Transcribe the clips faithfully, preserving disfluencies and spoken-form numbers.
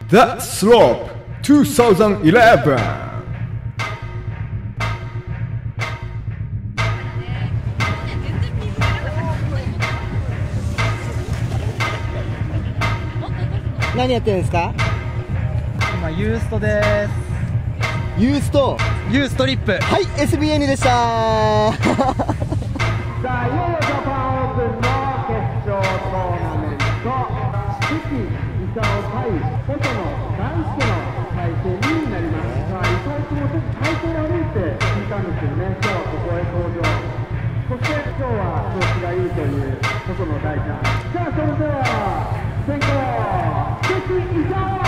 The Slope にせんじゅういち何やってるんですか？ 今ユーストです。 ユーストユーストリップ。 はい、 エスビーエヌ でした。 さあ、いよいよジャパンオープンの決勝トーナメント、四季功対細野大輔の対戦になります。さあ、伊藤君もちょっと体勢を歩いて聞いたんですけどね、今日はここへ登場。そして今日は調子がいいという細野大ちゃん。さあ、それでは先攻四季功。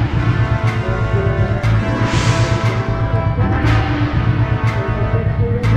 さ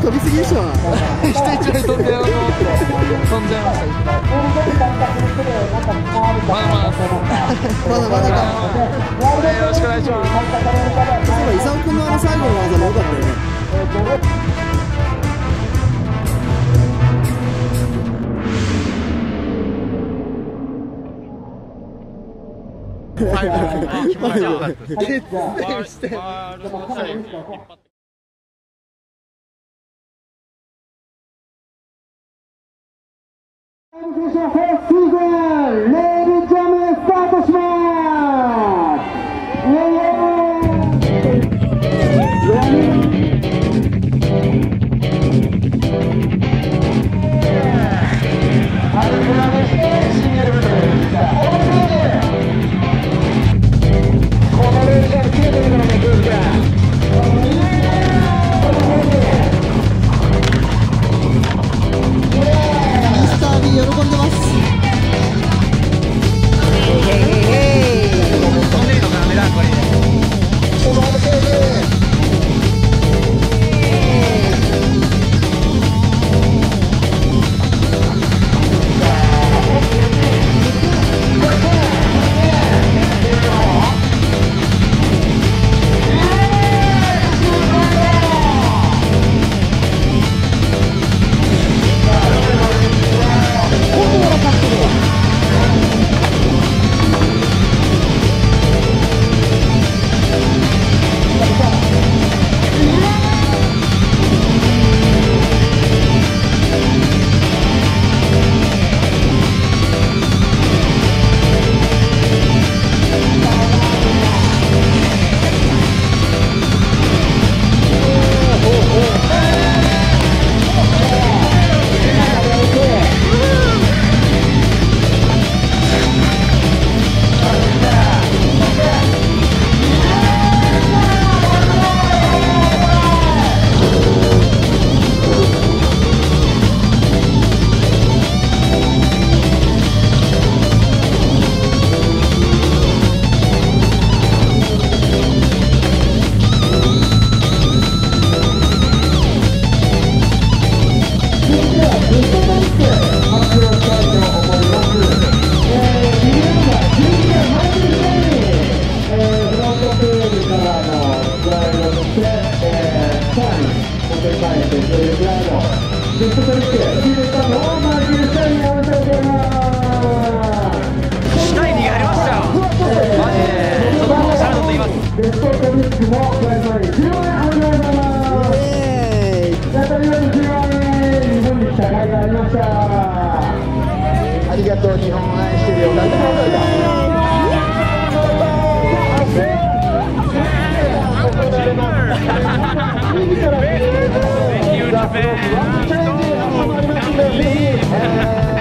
飛びすぎでしょ。 人一倍飛んでよ、飛んじゃいました。まだまだまだまだか。 よろしくお願いします。 そういえば、伊沢君のあの最後の技も良かったよね。 ファイブ、気持ちよかったです。 シーズンレールジャムスタートします。イエイイエありがとう、日本愛してるよ。Thank you, Japan.